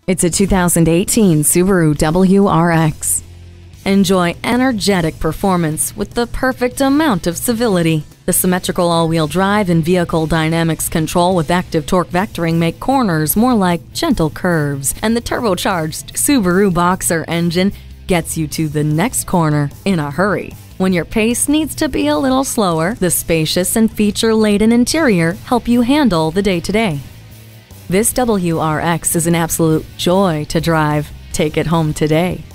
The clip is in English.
It's a 2018 Subaru WRX. Enjoy energetic performance with the perfect amount of civility. The symmetrical all-wheel drive and vehicle dynamics control with active torque vectoring make corners more like gentle curves, and the turbocharged Subaru Boxer engine gets you to the next corner in a hurry. When your pace needs to be a little slower, the spacious and feature-laden interior help you handle the day-to-day. This WRX is an absolute joy to drive. Take it home today.